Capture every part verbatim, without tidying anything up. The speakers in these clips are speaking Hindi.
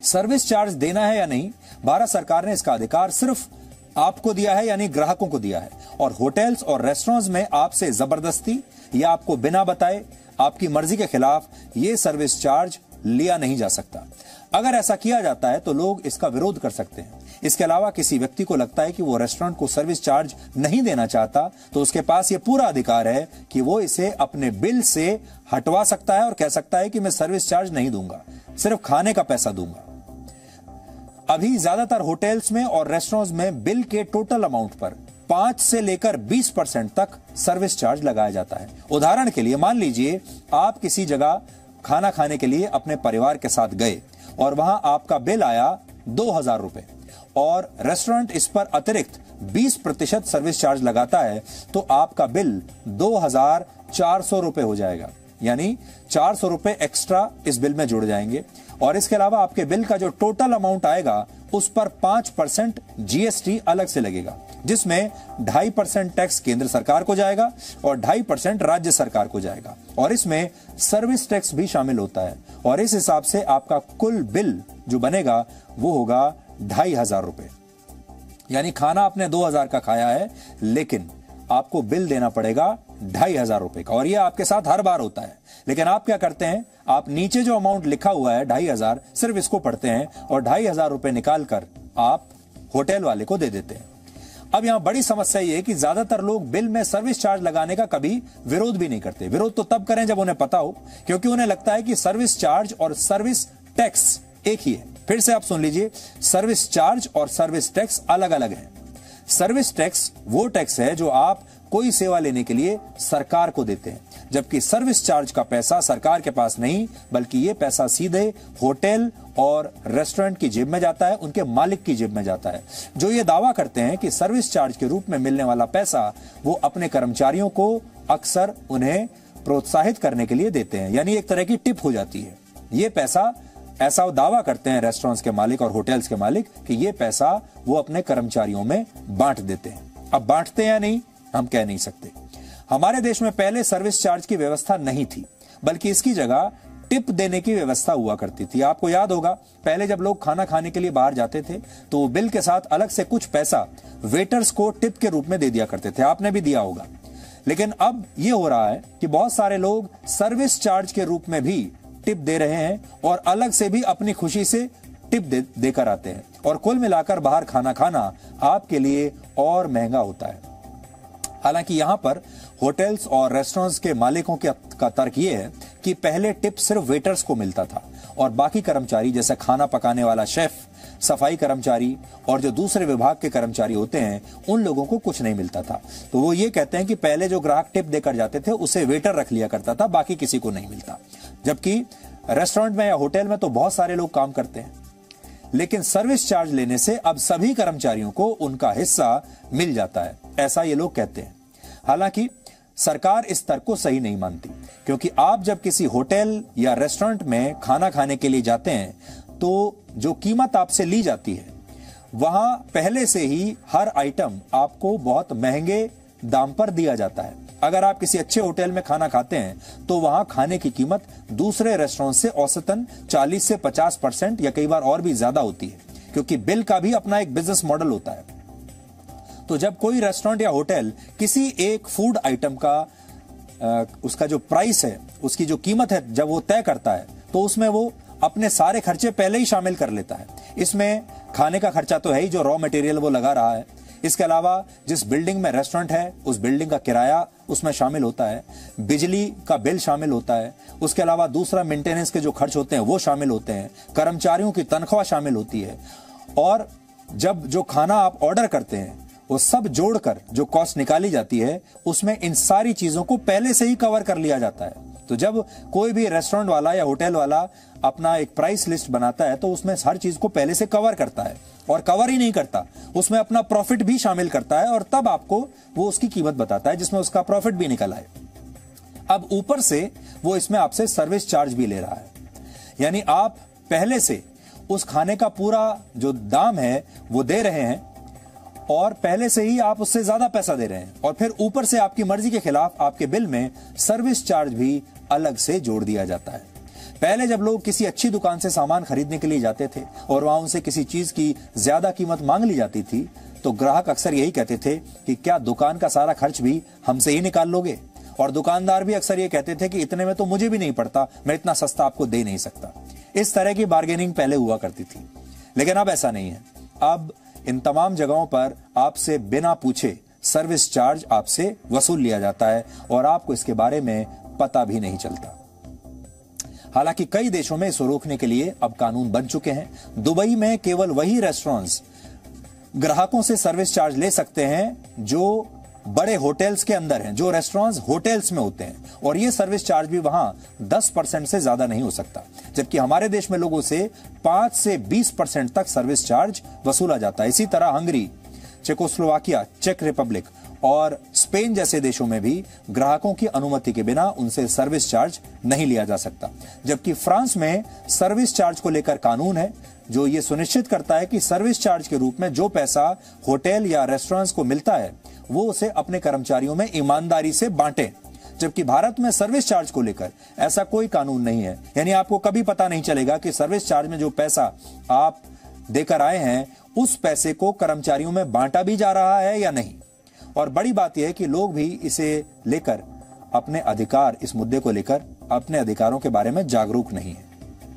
सर्विस चार्ज देना है या नहीं, भारत सरकार ने इसका अधिकार सिर्फ आपको दिया है, यानी ग्राहकों को दिया है। और होटल्स और रेस्टोरेंट्स में आपसे जबरदस्ती या आपको बिना बताए आपकी मर्जी के खिलाफ ये सर्विस चार्ज लिया नहीं जा सकता। अगर ऐसा किया जाता है तो लोग इसका विरोध कर सकते हैं। इसके अलावा किसी व्यक्ति को लगता है कि वो रेस्टोरेंट को सर्विस चार्ज नहीं देना चाहता, तो उसके पास ये पूरा अधिकार है कि वो इसे अपने बिल से हटवा सकता है और कह सकता है कि मैं सर्विस चार्ज नहीं दूंगा, सिर्फ खाने का पैसा दूंगा। अभी ज्यादातर होटल्स में और रेस्टोरेंट्स में बिल के टोटल अमाउंट पर पांच से लेकर बीस परसेंट तक सर्विस चार्ज लगाया जाता है। उदाहरण के लिए मान लीजिए आप किसी जगह खाना खाने के लिए अपने परिवार के साथ गए और वहां आपका बिल आया दो हजार रुपए और रेस्टोरेंट इस पर अतिरिक्त बीस प्रतिशत सर्विस चार्ज लगाता है, तो आपका बिल दो हजार चार सौ रुपए हो जाएगा, यानी चार सौ रुपए एक्स्ट्रा इस बिल में जुड़ जाएंगे। और इसके अलावा आपके बिल का जो टोटल अमाउंट आएगा उस पर पांच परसेंट जीएसटी अलग से लगेगा, जिसमें ढाई परसेंट टैक्स केंद्र सरकार को जाएगा और ढाई परसेंट राज्य सरकार को जाएगा, और इसमें सर्विस टैक्स भी शामिल होता है। और इस हिसाब से आपका कुल बिल जो बनेगा वो होगा ढाई हजार रुपए। यानी खाना आपने दो हजार का खाया है, लेकिन आपको बिल देना पड़ेगा ढाई हजार रुपए का। और यह आपके साथ हर बार होता है। लेकिन आप क्या करते हैं, आप नीचे जो अमाउंट लिखा हुआ है ढाई हजार, सिर्फ इसको पढ़ते हैं और ढाई हजार रुपए निकाल कर आप होटल वाले को दे देते हैं। अब यहां बड़ी समस्या यह है कि ज्यादातर लोग बिल में सर्विस चार्ज लगाने का कभी विरोध भी नहीं करते। विरोध तो तब करें जब उन्हें पता हो, क्योंकि उन्हें लगता है कि सर्विस चार्ज और सर्विस टैक्स एक ही है। फिर से आप सुन लीजिए, सर्विस चार्ज और सर्विस टैक्स अलग अलग है। सर्विस टैक्स वो टैक्स है जो आप कोई सेवा लेने के लिए सरकार को देते हैं, जबकि सर्विस चार्ज का पैसा सरकार के पास नहीं, बल्कि ये पैसा सीधे होटल और रेस्टोरेंट की जेब में जाता है, उनके मालिक की जेब में जाता है, जो ये दावा करते हैं कि सर्विस चार्ज के रूप में मिलने वाला पैसा वो अपने कर्मचारियों को अक्सर उन्हें प्रोत्साहित करने के लिए देते हैं, यानी एक तरह की टिप हो जाती है। ये पैसा, ऐसा दावा करते हैं रेस्टोरेंट्स के मालिक और होटल्स के मालिक कि ये पैसा वो अपने कर्मचारियों में बांट देते हैं। अब बांटते हैं या नहीं हम कह नहीं सकते। हमारे देश में पहले सर्विस चार्ज की व्यवस्था नहीं थी, बल्कि इसकी जगह टिप देने की व्यवस्था हुआ करती थी। आपको याद होगा, पहले जब लोग खाना खाने के लिए बाहर जाते थे तो वो बिल के साथ अलग से कुछ पैसा वेटर्स को टिप के रूप में दे दिया करते थे। आपने भी दिया होगा। लेकिन अब ये हो रहा है कि बहुत सारे लोग सर्विस चार्ज के रूप में भी टिप दे रहे हैं और अलग से भी अपनी खुशी से टिप दे, देकर आते हैं, और कुल मिलाकर बाहर खाना खाना आपके लिए और महंगा होता है। हालांकि यहां पर होटल्स और रेस्टोरेंट्स के मालिकों के का तर्क यह है कि पहले टिप सिर्फ वेटर्स को मिलता था और बाकी कर्मचारी जैसे खाना पकाने वाला शेफ, सफाई कर्मचारी और जो दूसरे विभाग के कर्मचारी होते हैं उन लोगों को कुछ नहीं मिलता था। तो वो ये कहते हैं कि पहले जो ग्राहक टिप देकर जाते थे उसे वेटर रख लिया करता था, बाकी किसी को नहीं मिलता। जबकि रेस्टोरेंट में या होटल में तो बहुत सारे लोग काम करते हैं, लेकिन सर्विस चार्ज लेने से अब सभी कर्मचारियों को उनका हिस्सा मिल जाता है, ऐसा ये लोग कहते हैं। हालांकि सरकार इस तर्क को सही नहीं मानती, क्योंकि आप जब किसी होटल या रेस्टोरेंट में खाना खाने के लिए जाते हैं तो जो कीमत आपसे ली जाती है वहां पहले से ही हर आइटम आपको बहुत महंगे दाम पर दिया जाता है। अगर आप किसी अच्छे होटल में खाना खाते हैं तो वहां खाने की कीमत दूसरे रेस्टोरेंट से औसतन चालीस से पचास परसेंट या कई बार और भी ज्यादा होती है, क्योंकि बिल का भी अपना एक बिजनेस मॉडल होता है। तो जब कोई रेस्टोरेंट या होटल किसी एक फूड आइटम का आ, उसका जो प्राइस है, उसकी जो कीमत है, जब वो तय करता है तो उसमें वो अपने सारे खर्चे पहले ही शामिल कर लेता है। इसमें खाने का खर्चा तो है ही, जो रॉ मटेरियल वो लगा रहा है। इसके अलावा जिस बिल्डिंग में रेस्टोरेंट है उस बिल्डिंग का किराया उसमें शामिल होता है, बिजली का बिल शामिल होता है, उसके अलावा दूसरा मेंटेनेंस के जो खर्च होते हैं वो शामिल होते हैं, कर्मचारियों की तनख्वाह शामिल होती है, और जब जो खाना आप ऑर्डर करते हैं वो सब जोड़कर जो कॉस्ट निकाली जाती है उसमें इन सारी चीजों को पहले से ही कवर कर लिया जाता है। तो जब कोई भी रेस्टोरेंट वाला या होटल वाला अपना एक प्राइस लिस्ट बनाता है तो उसमें हर चीज को पहले से कवर करता है, और कवर ही नहीं करता, उसमें अपना प्रॉफिट भी शामिल करता है, और तब आपको वो उसकी कीमत बताता है जिसमें उसका प्रॉफिट भी निकल आए। अब ऊपर से वो इसमें आपसे सर्विस चार्ज भी ले रहा है, यानी आप पहले से उस खाने का पूरा जो दाम है वो दे रहे हैं और पहले से ही आप उससे ज्यादा पैसा दे रहे हैं, और फिर ऊपर से आपकी मर्जी के खिलाफ आपके बिल में सर्विस चार्ज भी अलग से जोड़ दिया जाता है। पहले जब लोग किसी अच्छी दुकान से सामान खरीदने के लिए जाते थे और वहां उनसे किसी चीज की ज्यादा कीमत मांग ली जाती थी तो ग्राहक अक्सर यही कहते थे कि क्या दुकान का सारा खर्च भी हमसे ही निकाल लोगे, और दुकानदार भी अक्सर ये कहते थे कि इतने में तो मुझे भी नहीं पड़ता, मैं इतना सस्ता आपको दे नहीं सकता। इस तरह की बार्गेनिंग पहले हुआ करती थी, लेकिन अब ऐसा नहीं है। अब इन तमाम जगहों पर आपसे बिना पूछे सर्विस चार्ज आपसे वसूल लिया जाता है और आपको इसके बारे में पता भी नहीं चलता। हालांकि कई देशों में इसको रोकने के लिए अब कानून बन चुके हैं। दुबई में केवल वही रेस्टोरेंट्स ग्राहकों से सर्विस चार्ज ले सकते हैं जो बड़े होटल्स के अंदर हैं, जो रेस्टोरेंट्स होटल्स में होते हैं, और ये सर्विस चार्ज भी वहां दस परसेंट से ज्यादा नहीं हो सकता, जबकि हमारे देश में लोगों से पांच से बीस परसेंट तक सर्विस चार्ज वसूला जाता है। इसी तरह हंगरी, चेकोस्लोवाकिया, चेक रिपब्लिक और स्पेन जैसे देशों में भी ग्राहकों की अनुमति के बिना उनसे सर्विस चार्ज नहीं लिया जा सकता, जबकि फ्रांस में सर्विस चार्ज को लेकर कानून है जो ये सुनिश्चित करता है कि सर्विस चार्ज के रूप में जो पैसा होटल या रेस्टोरेंट्स को मिलता है वो उसे अपने कर्मचारियों में ईमानदारी से बांटे, जबकि भारत में सर्विस चार्ज को लेकर ऐसा कोई कानून नहीं है। यानी आपको कभी पता नहीं चलेगा कि सर्विस चार्ज में जो पैसा आप देकर आए हैं उस पैसे को कर्मचारियों में बांटा भी जा रहा है या नहीं। और बड़ी बात यह है कि लोग भी इसे लेकर अपने अधिकार, इस मुद्दे को लेकर अपने अधिकारों के बारे में जागरूक नहीं है।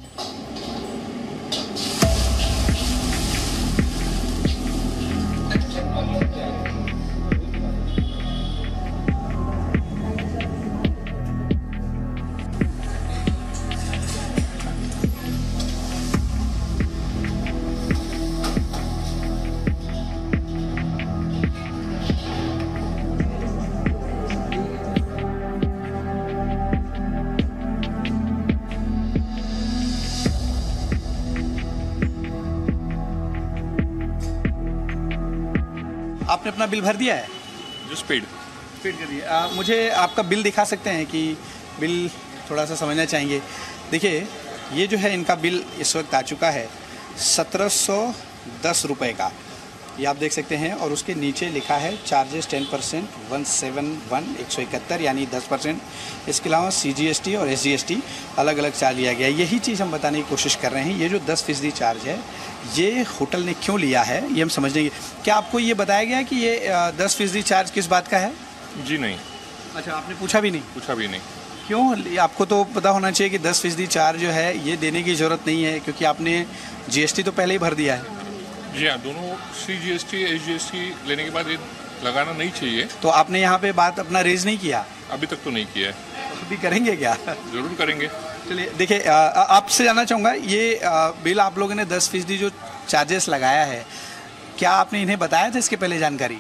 आपने अपना बिल भर दिया है? जो स्पीड स्पीड कर दिया। मुझे आपका बिल दिखा सकते हैं कि बिल थोड़ा सा समझना चाहेंगे। देखिए, ये जो है इनका बिल इस वक्त आ चुका है सत्रह सौ दस रुपये का, ये आप देख सकते हैं, और उसके नीचे लिखा है charges ten percent one seven one एक सौ इकहत्तर यानी दस परसेंट। इसके अलावा सी जी एस टी और एस जी एस टी अलग अलग चार्ज लिया गया है। यही चीज़ हम बताने की कोशिश कर रहे हैं। ये जो दस फीसदी चार्ज है ये होटल ने क्यों लिया है ये हम समझ लेंगे। क्या आपको ये बताया गया कि ये दस फीसदी चार्ज किस बात का है? जी नहीं। अच्छा, आपने पूछा भी नहीं? पूछा भी नहीं। क्यों? आपको तो पता होना चाहिए कि दस फीसदी चार्ज जो है ये देने की ज़रूरत नहीं है, क्योंकि आपने जी एस टी तो पहले ही भर दिया है। जी हाँ, दोनों C G S T S G S T लेने के बाद ये लगाना नहीं चाहिए। तो आपने यहाँ पे बात अपना रेज नहीं किया? अभी तक तो नहीं किया है। अभी करेंगे क्या? जरूर करेंगे। चलिए, देखिए, आपसे जानना चाहूँगा, ये आ, बिल आप लोगों ने दस फीसदी जो चार्जेस लगाया है, क्या आपने इन्हें बताया था इसके पहले जानकारी?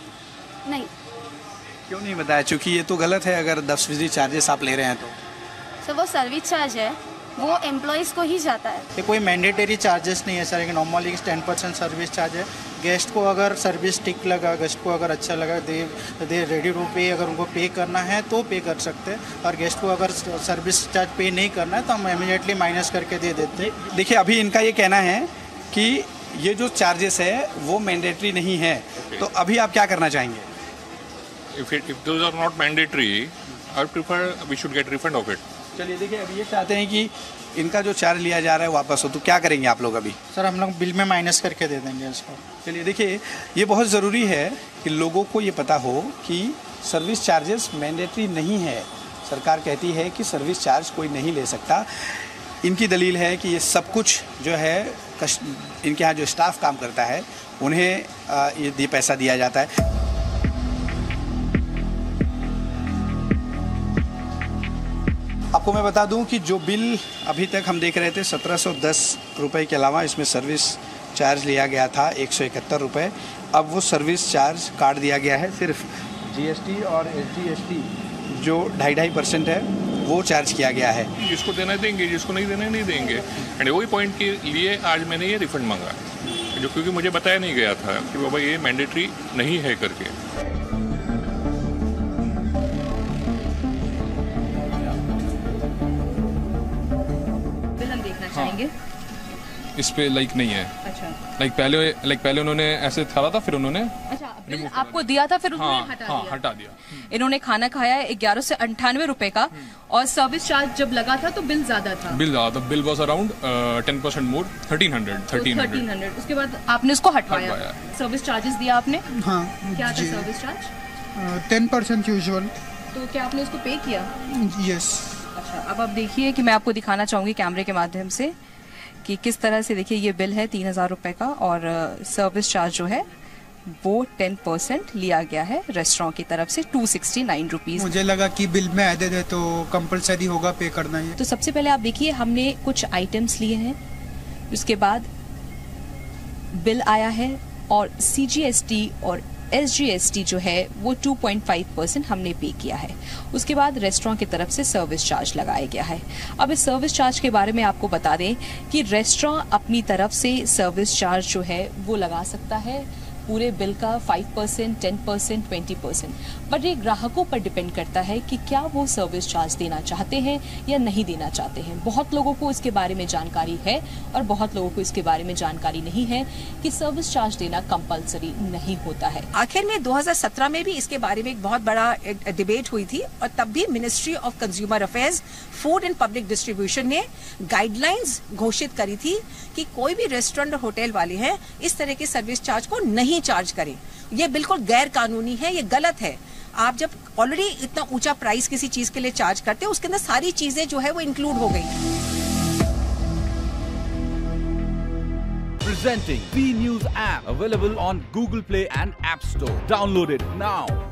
नहीं। क्यों नहीं बताया? चूँकि ये तो गलत है अगर दस फीसदी चार्जेस आप ले रहे हैं तो। सर, वो सर्विस चार्ज है, वो एम्प्लॉयज़ को ही जाता है। ये कोई मैंडेटरी चार्जेस नहीं है सर, एक normally ten percent service charge है। गेस्ट को अगर सर्विस ठीक लगा, गेस्ट को अगर अच्छा लगा, दे दे रेडी टू पे, अगर उनको पे करना है तो पे कर सकते हैं, और गेस्ट को अगर सर्विस चार्ज पे नहीं करना है तो हम इमीडिएटली माइनस करके दे देते हैं। देखिए, अभी इनका ये कहना है कि ये जो चार्जेस है वो मैंडेटरी नहीं है, okay. तो अभी आप क्या करना चाहेंगे? If it, if those are not mandatory, I prefer we should get refund of it. चलिए, देखिए, अभी ये चाहते हैं कि इनका जो चार्ज लिया जा रहा है वापस हो, तो क्या करेंगे आप लोग अभी? सर, हम लोग बिल में माइनस करके दे देंगे इसको। चलिए, देखिए, ये बहुत ज़रूरी है कि लोगों को ये पता हो कि सर्विस चार्जेस मैंडेटरी नहीं है। सरकार कहती है कि सर्विस चार्ज कोई नहीं ले सकता। इनकी दलील है कि ये सब कुछ जो है इनके यहाँ जो स्टाफ काम करता है उन्हें ये पैसा दिया जाता है। आपको मैं बता दूं कि जो बिल अभी तक हम देख रहे थे सत्रह सौ दस रुपये के अलावा इसमें सर्विस चार्ज लिया गया था एक सौ इकहत्तर रुपये। अब वो सर्विस चार्ज काट दिया गया है, सिर्फ जी एस टी और एस जी एस टी जो ढाई ढाई परसेंट है वो चार्ज किया गया है। जिसको देना देंगे, जिसको नहीं देना नहीं देंगे। एंड वही पॉइंट के लिए आज मैंने ये रिफंड मांगा, जो क्योंकि मुझे बताया नहीं गया था कि बाबा ये मैंडेटरी नहीं है करके। हाँ, इस पे लाइक नहीं है। अच्छा। लाइक पहले लाइक पहले उन्होंने ऐसे दिखा रहा था, फिर उन्होंने अच्छा रिमूव आपको दिया था फिर उन्होंने हाँ, हटा हाँ, दिया हटा दिया। इन्होंने खाना खाया है ग्यारह से अंठानवे रुपए का और सर्विस चार्ज जब लगा था तो बिल ज्यादा था। बिल ज्यादा bill was around ten percent more thirteen hundred thirteen thirteen hundred उसके बाद आपने उसको हटवाया, हटवाया। सर्विस चार्जेस दिया आपने? हाँ क्या था जी service charge? Ten percent usual. तो क्या आपने उसको पे किया? यस। अच्छा, अब आप देखिए कि मैं आपको दिखाना चाहूंगी कैमरे के माध्यम से कि किस तरह से, देखिए ये बिल है तीन हजार रुपए का और सर्विस चार्ज जो है वो टेन परसेंट लिया गया है रेस्टोरेंट की तरफ से, टू सिक्सटी नाइन रुपीज। मुझे लगा कि बिल में एडेड है तो कंपलसरी होगा पे करना है। तो सबसे पहले आप देखिए हमने कुछ आइटम्स लिए हैं, उसके बाद बिल आया है और सीजीएसटी और एसजीएसटी जो है वो टू पॉइंट फाइव परसेंट हमने पे किया है। उसके बाद रेस्टोरेंट की तरफ से सर्विस चार्ज लगाया गया है। अब इस सर्विस चार्ज के बारे में आपको बता दें कि रेस्टोरेंट अपनी तरफ से सर्विस चार्ज जो है वो लगा सकता है पूरे बिल का five percent, ten percent, twenty percent, but ये ग्राहकों पर डिपेंड करता है कि क्या वो सर्विस चार्ज देना चाहते हैं या नहीं देना चाहते हैं। बहुत लोगों को इसके बारे में जानकारी है और बहुत लोगों को इसके बारे में जानकारी नहीं है कि सर्विस चार्ज देना कंपलसरी नहीं होता है। आखिर में दो हज़ार सत्रह में भी इसके बारे में एक बहुत बड़ा डिबेट हुई थी और तब भी ministry of consumer affairs, food and public distribution ने गाइडलाइंस घोषित करी थी कि कोई भी रेस्टोरेंट और होटल वाले हैं इस तरह के सर्विस चार्ज को नहीं चार्ज करें। ये बिल्कुल गैर कानूनी है, ये गलत है। आप जब ऑलरेडी इतना ऊंचा प्राइस किसी चीज के लिए चार्ज करते हैं उसके अंदर सारी चीजें जो है वो इंक्लूड हो गई। Presenting B News app available on Google Play and App Store. Download it now.